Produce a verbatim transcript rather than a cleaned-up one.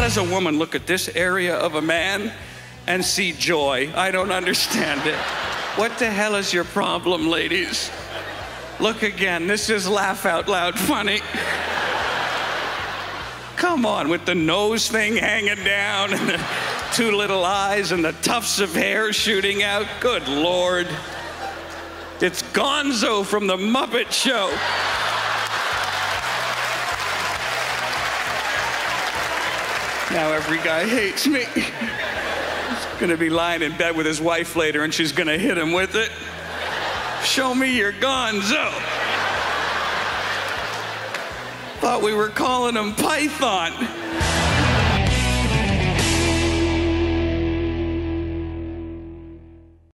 does a woman look at this area of a man and see joy? I don't understand it. What the hell is your problem, ladies? Look again. This is laugh out loud funny. Come on, with the nose thing hanging down and the two little eyes and the tufts of hair shooting out. Good Lord. It's Gonzo from the Muppet Show. Now every guy hates me. He's gonna be lying in bed with his wife later and she's gonna hit him with it. Show me your Gonzo. Thought we were calling him Python.